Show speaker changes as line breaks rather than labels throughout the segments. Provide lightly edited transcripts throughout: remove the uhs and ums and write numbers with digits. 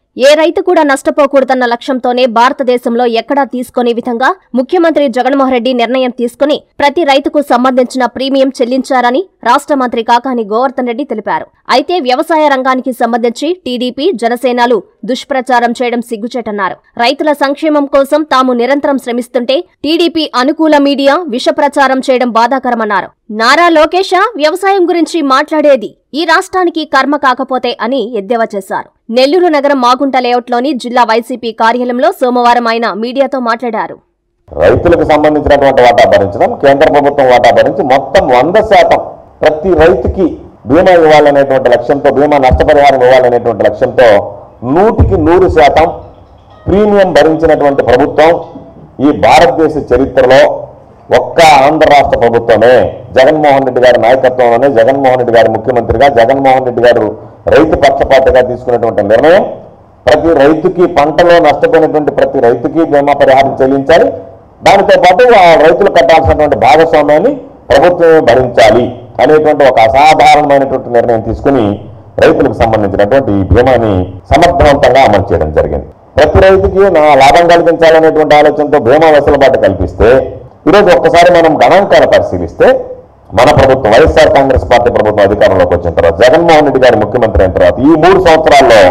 ఏ రైతు కూడా నష్టపోకూడదన్న లక్ష్యంతోనే భారతదేశంలో ఎక్కడా తీసుకోని విధంగా ముఖ్యమంత్రి జగన్మోహన్ రెడ్డి నిర్ణయం తీసుకుని ప్రతి రైతుకు సంబంధించిన ప్రీమియం చెల్లించారని రాష్ట్ర మంత్రి కాకాని గోవర్ధన్ రెడ్డి తెలిపారు. అయితే వ్యవసాయ రంగానికి సంబంధించి టీడీపీ, జనసేనలు దుష్ప్రచారం చేయడం సిగ్గుచేటన్నారు. రైతుల సంక్షేమం కోసం తాము నిరంతరం శ్రమిస్తుంటే టీడీపీ అనుకూల మీడియా విష ప్రచారం చేయడం బాధాకరమన్నారు. నారా లోకేశ వ్యవసాయం గురించి మాట్లాడేది ఈ రాష్ట్రానికి కర్మ కాకపోతే అని ఎద్దేవా చేశారు. నెల్లూరు నగరం మాగుంట లేఅవుట్లోని జిల్లా వైసీపీ కార్యాలయంలో సోమవారం ఆయన మీడియాతో మాట్లాడారు.
రైతులకు సంబంధించినటువంటి వాటా భరించడం, కేంద్ర ప్రభుత్వం వాటా భరించి మొత్తం 100% ప్రతి రైతుకి బీమా ఇవ్వాలనేటువంటి లక్ష్యంతో, బీమా నష్టపరిహారం ఇవ్వాలనేటువంటి లక్ష్యంతో 100% ప్రీమియం భరించినటువంటి ప్రభుత్వం ఈ భారతదేశ చరిత్రలో ఒక్క ఆంధ్ర రాష్ట్ర ప్రభుత్వమే. జగన్మోహన్ రెడ్డి గారి నాయకత్వంలోనే, జగన్మోహన్ రెడ్డి గారి ముఖ్యమంత్రిగా, జగన్మోహన్ రెడ్డి గారు రైతు పక్షపాతగా తీసుకున్నటువంటి నిర్ణయం ప్రతి రైతుకి, పంటలో నష్టపోయినటువంటి ప్రతి రైతుకి బీమా పరిహారం చెల్లించాలి. దానితో పాటు ఆ రైతులు కట్టాల్సినటువంటి భాగస్వామ్యాన్ని ప్రభుత్వమే భరించాలి అనేటువంటి ఒక అసాధారణమైనటువంటి నిర్ణయం తీసుకుని రైతులకు సంబంధించినటువంటి ఈ బీమాని సమర్థవంతంగా అమలు చేయడం జరిగింది. ప్రతి రైతుకి లాభం కలిగించాలనేటువంటి ఆలోచనతో బీమా వెసులుబాటు కల్పిస్తే, ఈరోజు ఒక్కసారి మనం గణాంకాలు పరిశీలిస్తే మన ప్రభుత్వం, వైఎస్ఆర్ కాంగ్రెస్ పార్టీ ప్రభుత్వం అధికారంలోకి వచ్చిన తర్వాత, జగన్మోహన్ రెడ్డి గారి ముఖ్యమంత్రి అయిన తర్వాత ఈ 3 సంవత్సరాల్లో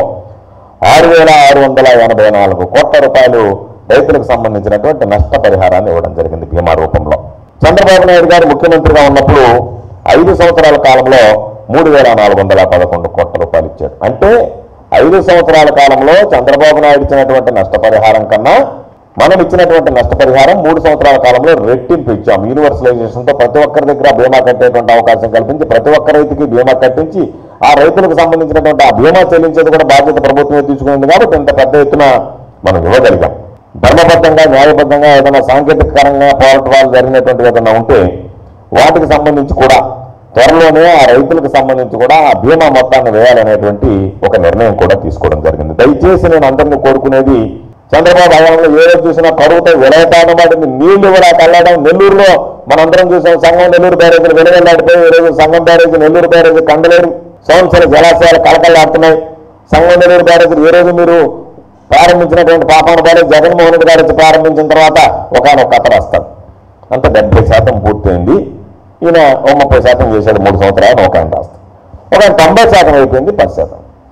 6,684 కోట్ల రూపాయలు రైతులకు సంబంధించినటువంటి నష్టపరిహారాన్ని ఇవ్వడం జరిగింది బీమా రూపంలో. చంద్రబాబు నాయుడు గారు ముఖ్యమంత్రిగా ఉన్నప్పుడు 5 సంవత్సరాల కాలంలో 3,411 కోట్ల రూపాయలు ఇచ్చాడు. అంటే 5 సంవత్సరాల కాలంలో చంద్రబాబు నాయుడు ఇచ్చినటువంటి నష్టపరిహారం కన్నా మనం ఇచ్చినటువంటి నష్టపరిహారం 3 సంవత్సరాల కాలంలో రెట్టింపు ఇచ్చాం. యూనివర్సలైజేషన్తో ప్రతి ఒక్కరి దగ్గర బీమా కట్టేటువంటి అవకాశం కల్పించి, ప్రతి ఒక్క రైతుకి బీమా కట్టించి, ఆ రైతులకు సంబంధించినటువంటి ఆ బీమా చెల్లించేది కూడా బాధ్యత ప్రభుత్వమే తీసుకునేది. కాబట్టి ఇంత పెద్ద ఎత్తున మనం ఇవ్వగలిగాం. ధర్మబద్ధంగా, న్యాయబద్ధంగా ఏదైనా సాంకేతికరంగా పోరాటాలు జరిగినటువంటి ఏదైనా ఉంటే వాటికి సంబంధించి కూడా త్వరలోనే ఆ రైతులకు సంబంధించి కూడా ఆ బీమా మొత్తాన్ని వేయాలనేటువంటి ఒక నిర్ణయం కూడా తీసుకోవడం జరిగింది. దయచేసి నేను అందరినీ కోరుకునేది, చంద్రబాబు హయాంలో ఏ రోజు చూసినా కరువుతో విలయతాండం వాటిని నీళ్లు కూడా కల్లడం. నెల్లూరులో మనందరం చూసాం, సంగం నెల్లూరు బ్యారేజీలు వెలువెల్లాడిపోయి ఈరోజు సంగం బ్యారేజీ, నెల్లూరు బ్యారేజీ కండలేరు, సంవత్సర జలాశయాలు కలకల్లాడుతున్నాయి. సంగం నెల్లూరు బ్యారేజీలు ఏ రోజు మీరు ప్రారంభించినటువంటి పాపాన బ్యారేజ్ జగన్మోహన్ రెడ్డి గారు ప్రారంభించిన తర్వాత ఒకనొక కథ రాస్తారు. అంత 70% పూర్తయింది. ఈయన 30% చేశాడు 3 సంవత్సరాలు ఒక ఆయన రాస్తారు. ఒక 90% అయిపోయింది, 10%.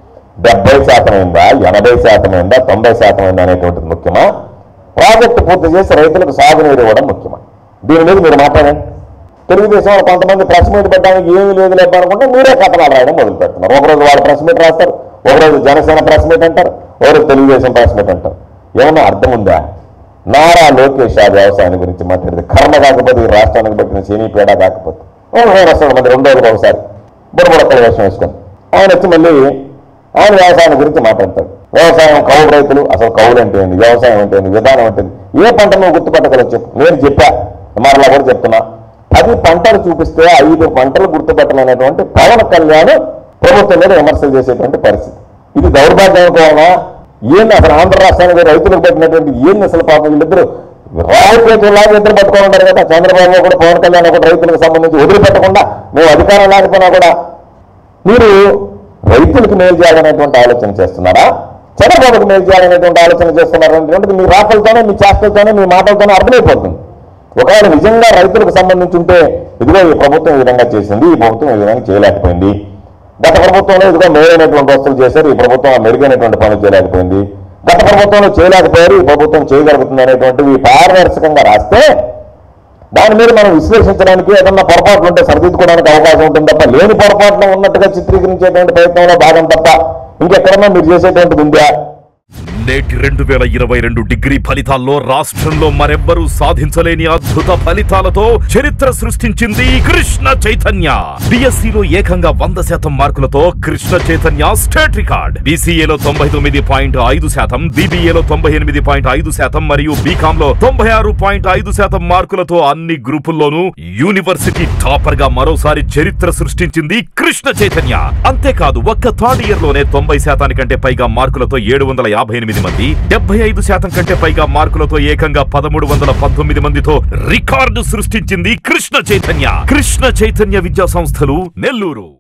70% అయిందా, 80% అయిందా, 90% అయిందా అనేటువంటిది ముఖ్యమా? ప్రాజెక్టు పూర్తి చేసి రైతులకు సాగునీరు ఇవ్వడం ముఖ్యమా? దీని మీద మీరు మాట్లాడండి. తెలుగుదేశం వాళ్ళు కొంతమంది ప్రెస్ మీట్ పెట్టడానికి ఏమీ లేదు లేదనుకుంటే మీరే కథనాలు రాయడం మొదలు పెడుతున్నారు. ఒకరోజు వాళ్ళు ప్రెస్ మీట్ రాస్తారు, ఒకరోజు జనసేన ప్రెస్ మీట్ అంటారు, ఒకరోజు తెలుగుదేశం ప్రెస్ మీట్ అంటారు. ఏమన్నా అర్థం ఉందా? నారా లోకేష్ వ్యవసాయాన్ని గురించి మాట్లాడితే కర్మ కాకపోతే, ఈ రాష్ట్రానికి పెట్టిన శని పేడ కాకపోతే వస్తాడు మళ్ళీ 2 రోజులు ఒకసారి బుడబుడక్కల వేషం వేసుకొని ఆయన వచ్చి మళ్ళీ ఆయన వ్యవసాయం గురించి మాట్లాడతాడు. వ్యవసాయం, కౌలు రైతులు, అసలు కౌలు అంటే ఏంటి, వ్యవసాయం అంటే ఏంటి, విధానం అంటే ఏ పంట నువ్వు గుర్తుపట్టగలవు చెప్పు. నేను చెప్పా, మరలా కూడా చెప్తున్నా, 10 పంటలు చూపిస్తే 5 పంటలు గుర్తుపట్టలేనటువంటి పవన్ కళ్యాణ్ ప్రభుత్వం మీద విమర్శలు చేసేటువంటి పరిస్థితి. ఇది దౌర్భాగ్యం అనుకోవాలా? ఏంది అసలు ఆంధ్ర రాష్ట్రానికి రైతులకు పెట్టినటువంటి ఏంది అసలు? పాపం వీళ్ళిద్దరు రాజకీయలాగా ఇద్దరు పట్టుకోనుంటారు కదా. చంద్రబాబు కూడా, పవన్ కళ్యాణ్ కూడా రైతులకు సంబంధించి వదిలిపెట్టకుండా, మేము అధికారం లేకపోయినా కూడా మీరు రైతులకు మేలు చేయాలనేటువంటి ఆలోచన చేస్తున్నారా, చంద్రబాబుకి మేలు చేయాలనేటువంటి ఆలోచన చేస్తున్నారా అనేటువంటిది మీ రాకలతోనే, మీ చేష్టలతోనే, మీ మాటలతోనే అర్థమైపోతుంది. ఒకవేళ నిజంగా రైతులకు సంబంధించి ఉంటే, ఇదిగో ఈ ప్రభుత్వం ఈ విధంగా చేసింది, ఈ ప్రభుత్వం ఈ విధంగా చేయలేకపోయింది, గత ప్రభుత్వంలో ఇదిగో మెరుగైనటువంటి వస్తువులు చేశారు, ఈ ప్రభుత్వం మెరుగైనటువంటి పనులు చేయలేకపోయింది, గత ప్రభుత్వంలో చేయలేకపోయారు, ఈ ప్రభుత్వం చేయగలుగుతుంది అనేటువంటివి పారదర్శకంగా రాస్తే దాని మీద మనం విశ్లేషించడానికి, ఏదన్నా పొరపాట్లు ఉంటే సరిదిద్దుకోవడానికి అవకాశం ఉంటుంది తప్ప, లేని పొరపాట్లు ఉన్నట్టుగా చిత్రీకరించేటువంటి ప్రయత్నంలో భాగం తప్ప ఇంకెక్కడన్నా మీరు చేసేటువంటిది ఉందా?
నేటి 2022 డిగ్రీ ఫలితాల్లో రాష్ట్రంలో మరెవ్వరూ సాధించలేని అద్భుత ఫలితాలతో చరిత్ర సృష్టించింది కృష్ణ చైతన్య. బిఎస్సిలో ఏకంగా 100% మార్కులతో కృష్ణ చైతన్య స్టేట్ రికార్డ్. బీసీఏలో 99.5%, బీబీఏలో 98.5% మరియు బీకామ్ లో 96.5% మార్కులతో అన్ని గ్రూపుల్లోనూ యూనివర్సిటీ టాపర్ గా మరోసారి చరిత్ర సృష్టించింది కృష్ణ చైతన్య. అంతేకాదు ఒక్క థర్డ్ ఇయర్ లోనే 90% కంటే పైగా మార్కులతో 758 మంది, 75% కంటే పైగా మార్కులతో ఏకంగా 1319 మందితో రికార్డు సృష్టించింది కృష్ణ చైతన్య. కృష్ణ చైతన్య విద్యా సంస్థలు, నెల్లూరు.